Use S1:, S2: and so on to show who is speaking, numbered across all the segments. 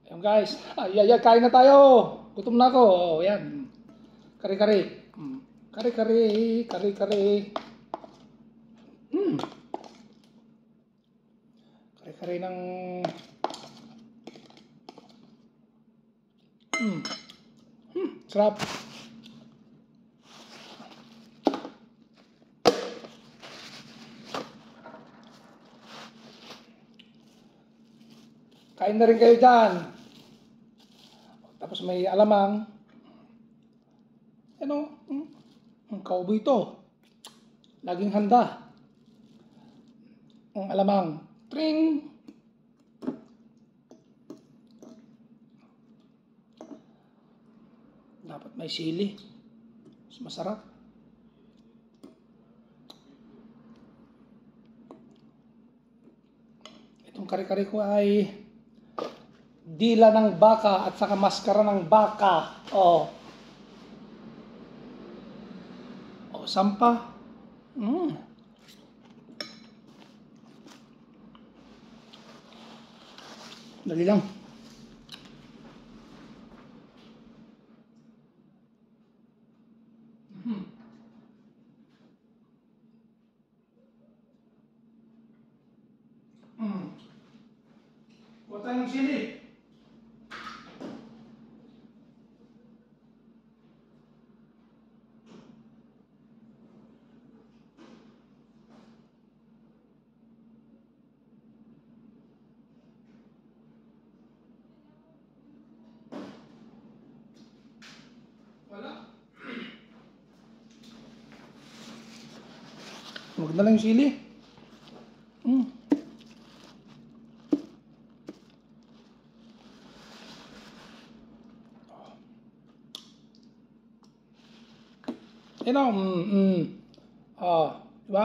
S1: Ayun guys, kain na tayo. Gutom na ako. Oh, yan. Kare-kare. Kare-kare, kare-kare. Kare-kare ng sarap. Kain na rin kayo dyan. Tapos may alamang. Ano? Ang cowboy to. Laging handa. Ang alamang. Tring! Dapat may sili. Mas masarap. Itong kare-kare ko ay dila ng baka at saka maskara ng baka. Oh. Oh, sampa. Dali lang. Kuha tayo ng sili. Wala. Maganda lang yung sili. Yan o. Oh, diba?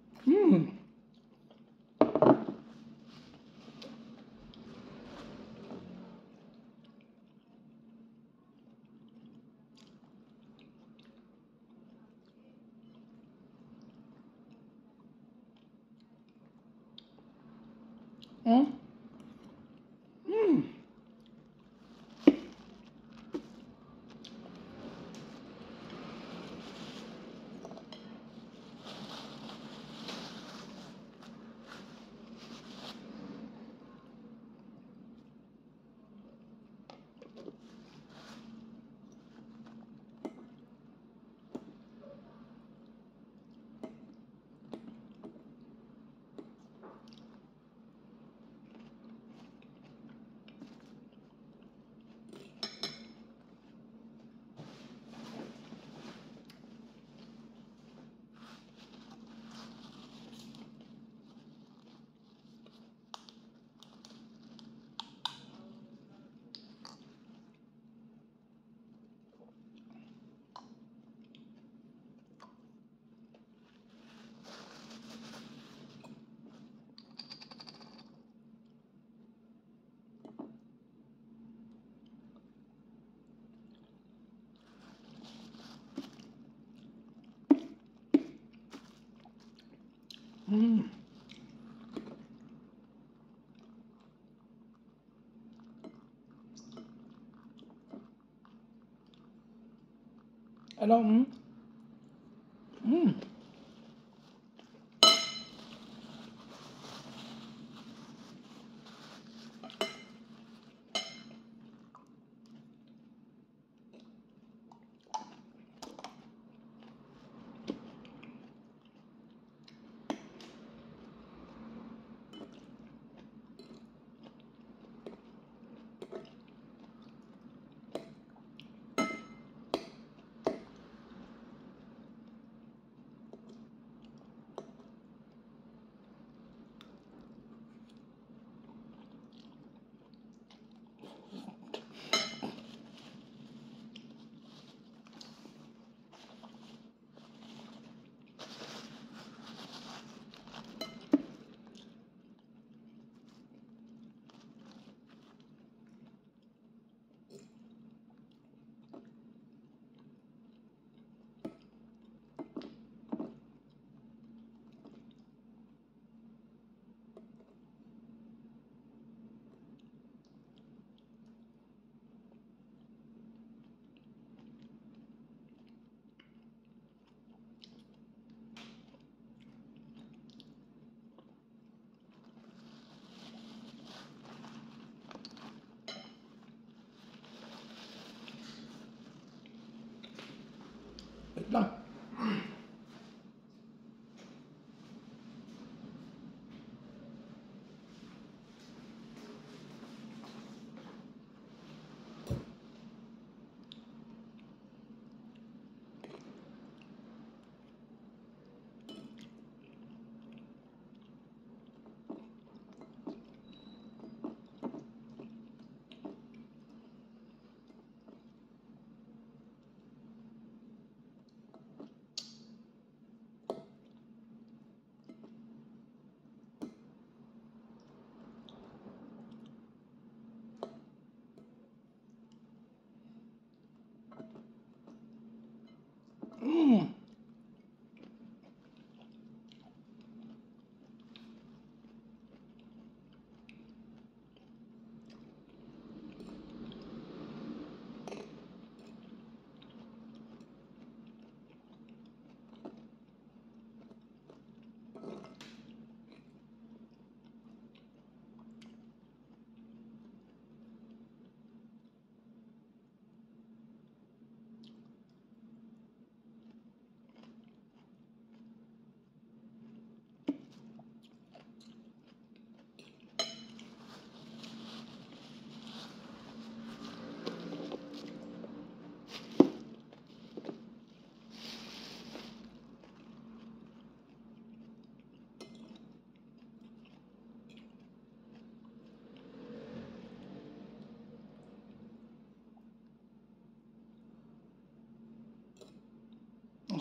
S1: Ano?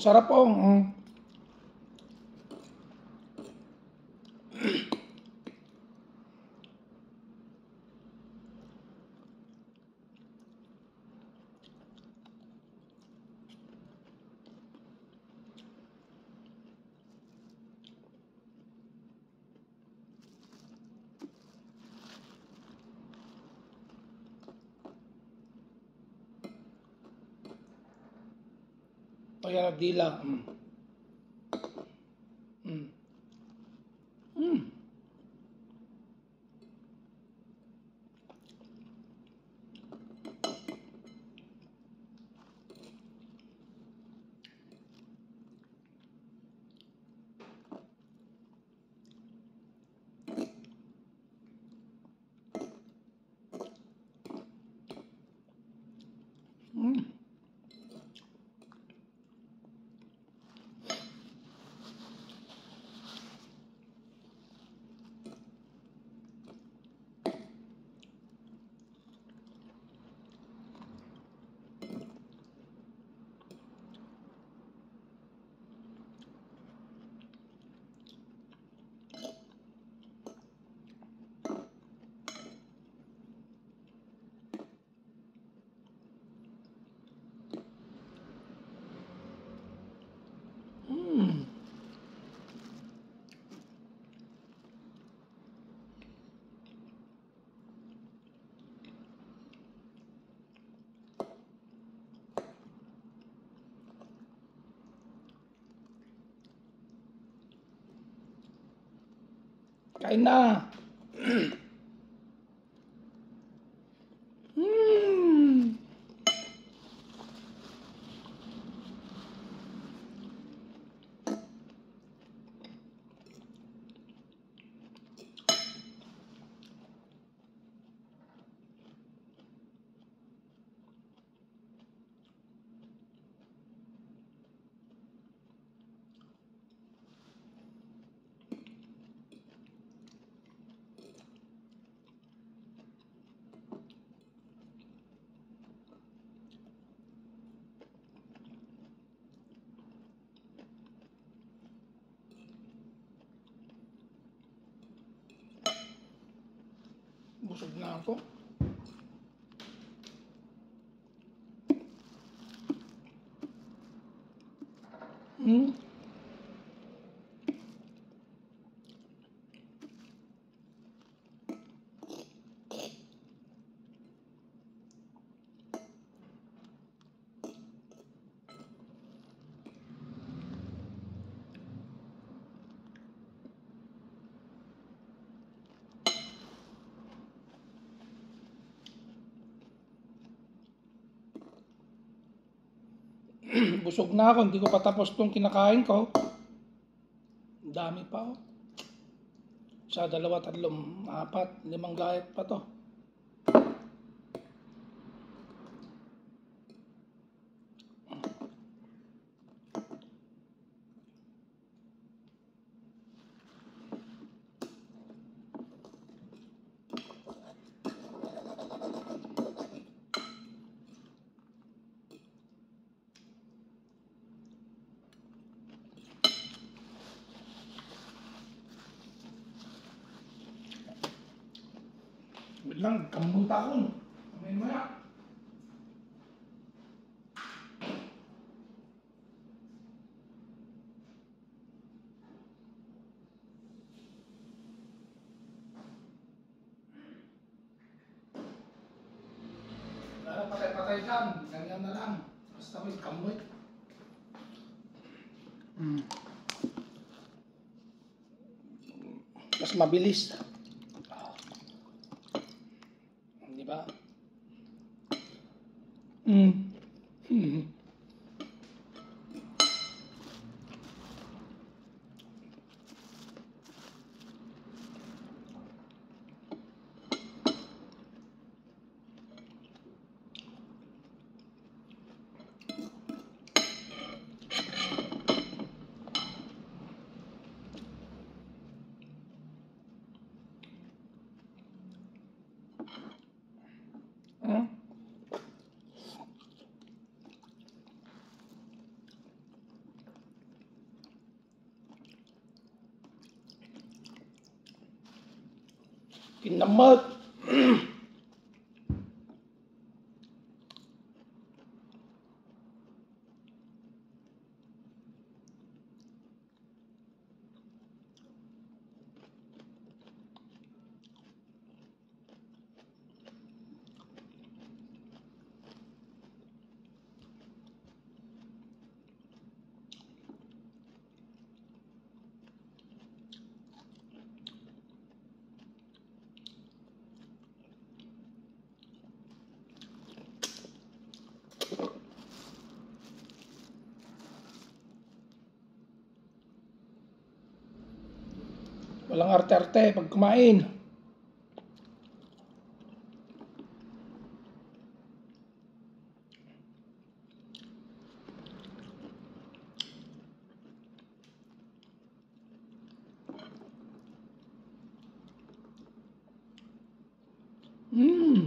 S1: Sarap po. Kaya dila. Mm. Mm. Mm. Mm. Kain na. Mm. Busog na ako. Mm. Busog na ako. Hindi ko pa tapos itong kinakain ko. Ang dami pa oh. Sa 2, 3, 4, 5 gayat pa to. Wait lang, kamunta ako. Maya. Wala patay-patay dyan. Ganyan na lang. Basta may kamoy. Mas mabilis. Di ba? Hmm? Salamat. Walang arte-arte pag kumain. Mmm.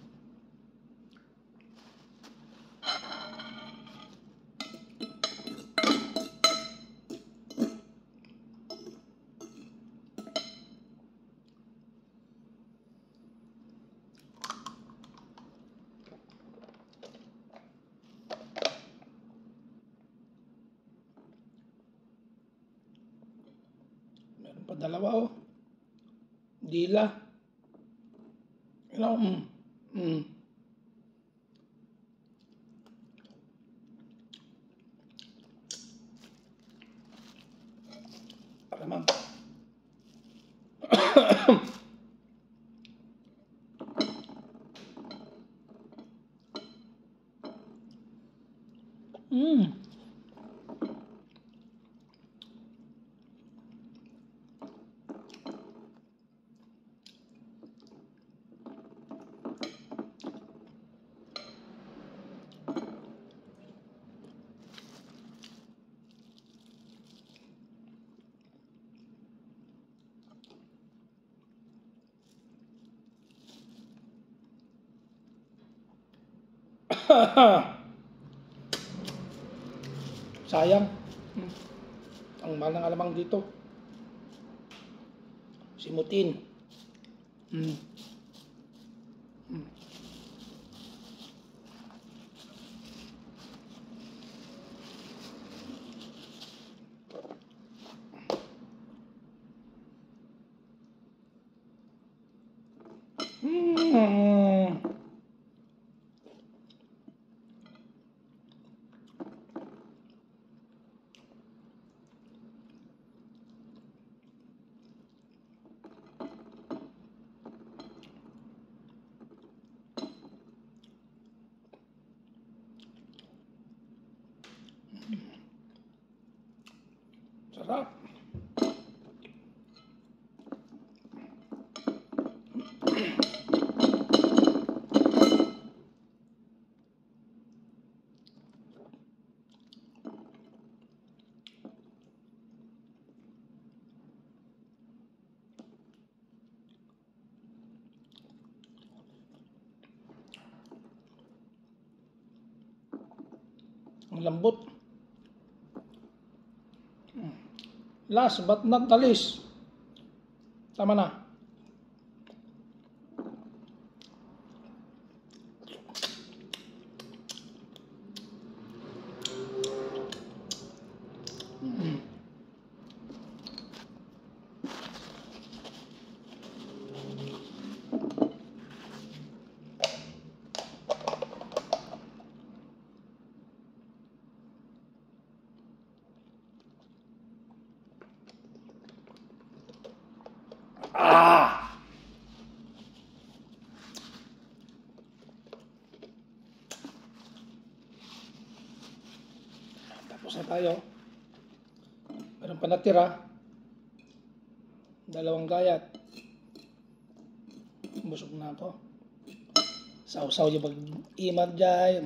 S1: Meron pa dalawa oh. Dila. Ano? Alamang. Sayang. Ang mahal ng alamang dito. Simutin. Sarap. Ang lambot. Last but not the least. Tama na. Tapos na tayo. Meron pa natira. Dalawang gayat. Busog na ako. Sausaw yung pag-imag dyan.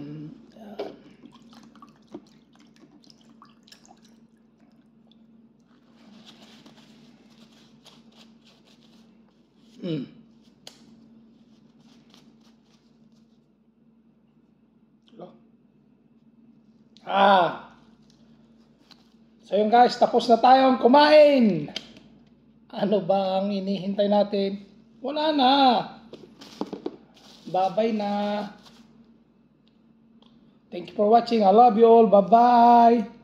S1: So yun guys, tapos na tayong kumain. Ano ba ang inihintay natin? Wala na. Bye-bye na. Thank you for watching. I love you all. Bye-bye.